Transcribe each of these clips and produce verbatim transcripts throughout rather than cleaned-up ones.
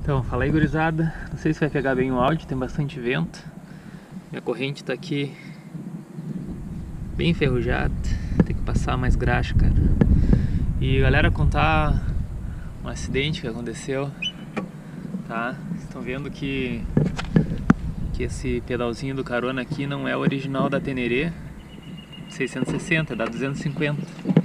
Então, fala aí, gurizada. Não sei se vai pegar bem o áudio, tem bastante vento. Minha corrente tá aqui bem enferrujada, tem que passar mais graxa, cara. E galera, contar um acidente que aconteceu, tá? Vocês estão vendo que, que esse pedalzinho do carona aqui não é o original da Teneré seiscentos e sessenta, é da duzentos e cinquenta.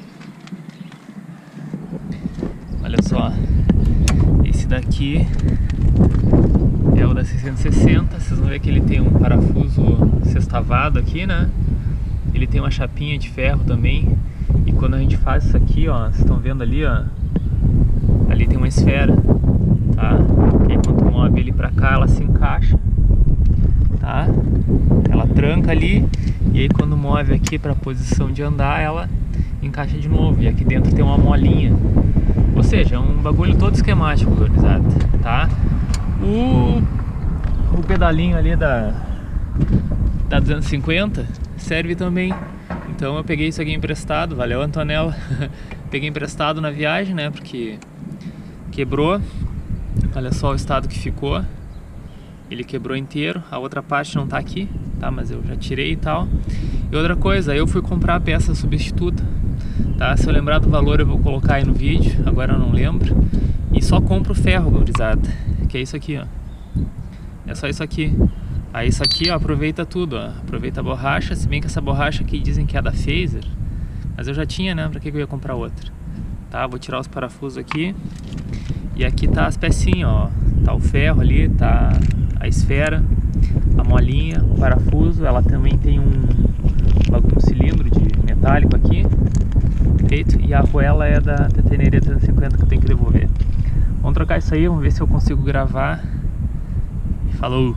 Olha só, esse daqui é o da seiscentos e sessenta. Vocês vão ver que ele tem um parafuso sextavado aqui, né? Ele tem uma chapinha de ferro também. E quando a gente faz isso aqui, ó, vocês estão vendo ali, ó, ali tem uma esfera, tá? E aí quando move ele pra cá, ela se encaixa, tá? Ela tranca ali, e aí quando move aqui pra posição de andar, ela encaixa de novo. E aqui dentro tem uma molinha. Ou seja, é um bagulho todo esquemático, gurizada, tá? O, o pedalinho ali da, da duzentos e cinquenta serve também. Então eu peguei isso aqui emprestado, valeu, Antonella. Peguei emprestado na viagem, né, porque quebrou. Olha só o estado que ficou. Ele quebrou inteiro, a outra parte não tá aqui, tá, mas eu já tirei e tal. E outra coisa, eu fui comprar a peça substituta, tá? Se eu lembrar do valor eu vou colocar aí no vídeo, agora eu não lembro. E só compro ferro, gurizada, que é isso aqui, ó. É só isso aqui. Aí isso aqui, ó, aproveita tudo, ó. Aproveita a borracha, se bem que essa borracha aqui dizem que é da Fazer, mas eu já tinha, né? Pra que eu ia comprar outra? Tá, vou tirar os parafusos aqui. E aqui tá as pecinhas, ó. Tá o ferro ali, tá a esfera, a molinha, o parafuso. Ela também tem um, um cilindro de metálico aqui, feito. E a arruela é da Teneré trezentos e cinquenta que eu tenho que devolver. Vamos trocar isso aí, vamos ver se eu consigo gravar. Falou!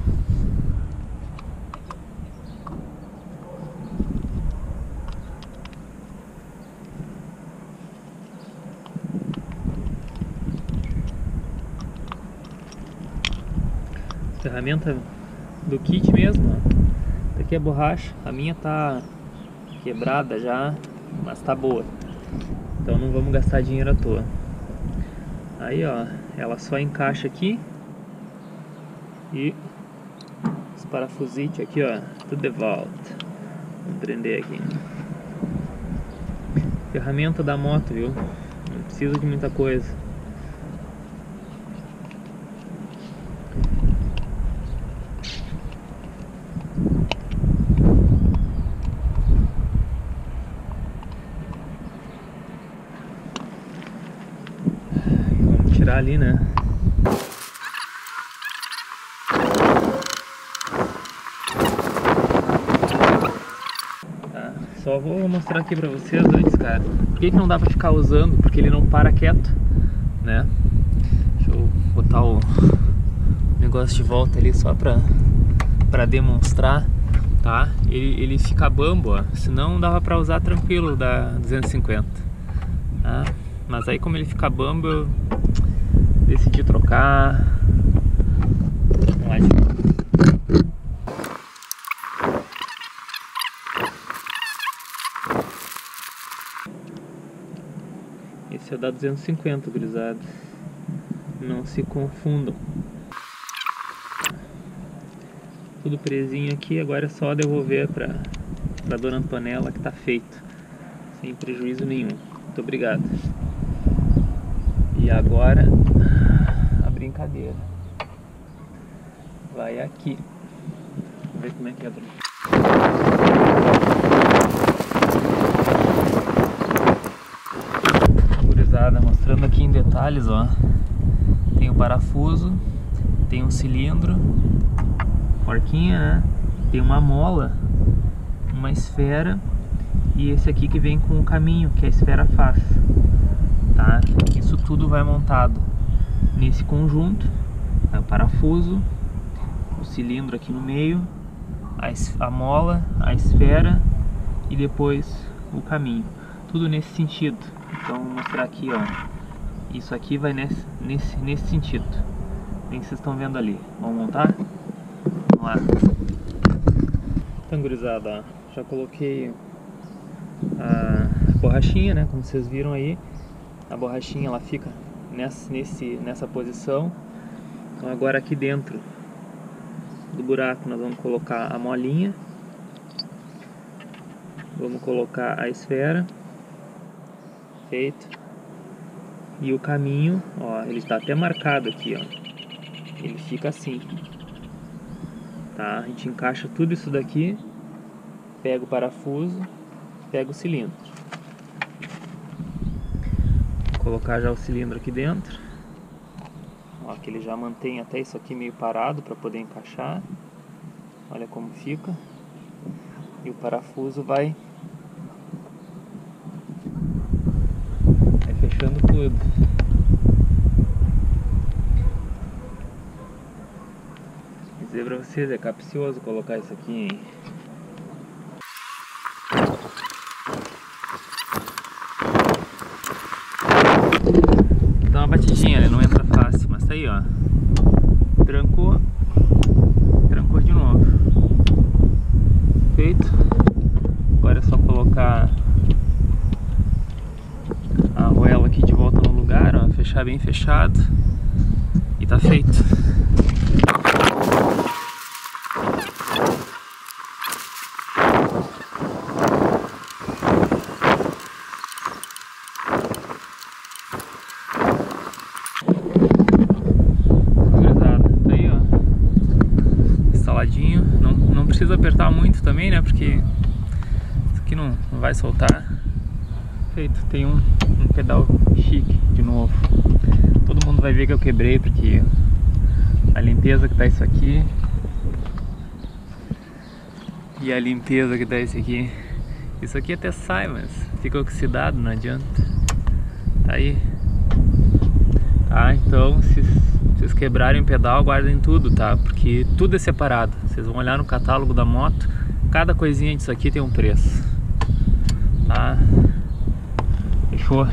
Ferramenta do kit mesmo, ó. Aqui é borracha, a minha tá quebrada já, mas tá boa, então não vamos gastar dinheiro à toa. Aí, ó, ela só encaixa aqui e os parafusitos aqui, ó, tudo de volta. Vamos prender aqui. Ferramenta da moto, viu? Não precisa de muita coisa. Tirar ali, né? Tá, só vou mostrar aqui pra vocês antes, cara. Por que que não dá pra ficar usando? Porque ele não para quieto, né? Deixa eu botar o negócio de volta ali só pra, pra demonstrar, tá? Ele, ele fica bambo, ó. Senão dava pra usar tranquilo da duzentos e cinquenta, tá? Mas aí como ele fica bambo, eu decidi trocar. Vamos lá. Esse é o da duzentos e cinquenta, gurizada. Não se confundam. Tudo presinho aqui, agora é só devolver pra, pra dona Antonella que tá feito. Sem prejuízo nenhum. Muito obrigado. E agora a brincadeira vai aqui. Vamos ver como é que é. Gurizada, mostrando aqui em detalhes, ó. Tem o parafuso, tem um cilindro, porquinha, né? Tem uma mola, uma esfera e esse aqui que vem com o caminho, que a esfera faz. Tá? Isso tudo vai montado nesse conjunto, é o parafuso, o cilindro aqui no meio, a, a mola, a esfera e depois o caminho, tudo nesse sentido. Então vou mostrar aqui, ó, isso aqui vai nesse, nesse, nesse sentido, bem que vocês estão vendo ali. Vamos montar? Vamos lá. Então, gurizada, ó, já coloquei a borrachinha, né, como vocês viram aí. A borrachinha ela fica nessa, nesse, nessa posição. Então agora aqui dentro do buraco nós vamos colocar a molinha, vamos colocar a esfera, feito, e o caminho, ó, ele está até marcado aqui, ó, ele fica assim, tá? A gente encaixa tudo isso daqui, pega o parafuso, pega o cilindro, vou colocar já o cilindro aqui dentro. Ó, que ele já mantém até isso aqui meio parado para poder encaixar. Olha como fica. E o parafuso vai, vai fechando tudo. Vou dizer pra vocês, é capcioso colocar isso aqui, hein? Dá uma batidinha, né? Não entra fácil, mas tá aí, ó. Trancou, trancou de novo. Feito. Agora é só colocar a arruela aqui de volta no lugar, ó. Fechar bem fechado. E tá feito. Não, não precisa apertar muito também, né? Porque isso aqui não, não vai soltar. Feito, tem um, um pedal chique de novo. Todo mundo vai ver que eu quebrei, porque a limpeza que tá isso aqui e a limpeza que tá esse aqui. Isso aqui até sai, mas fica oxidado, não adianta. Tá aí. Tá, então se vocês quebrarem o pedal, guardem tudo, tá? Porque tudo é separado. Vocês vão olhar no catálogo da moto, cada coisinha disso aqui tem um preço, tá? Fechou?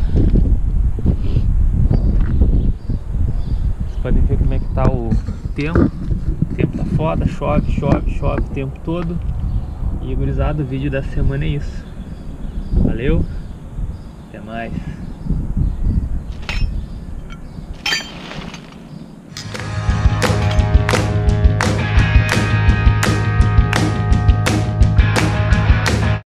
Vocês podem ver como é que tá o tempo. O tempo tá foda, chove, chove, chove o tempo todo. E gurizada, o vídeo da semana é isso. Valeu, até mais.